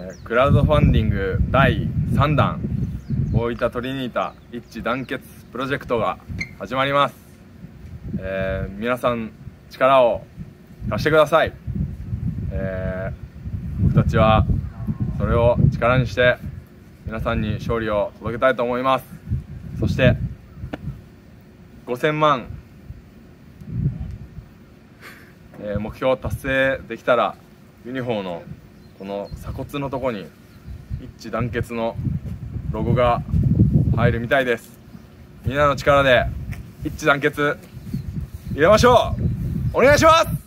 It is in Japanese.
クラウドファンディング第3弾大分トリニータ一致団結プロジェクトが始まります。皆さん力を貸してください。僕たちはそれを力にして皆さんに勝利を届けたいと思います。そして5000万、目標達成できたらユニフォームのこの鎖骨のとこに一致団結のロゴが入るみたいです。みんなの力で一致団結入れましょう。お願いします。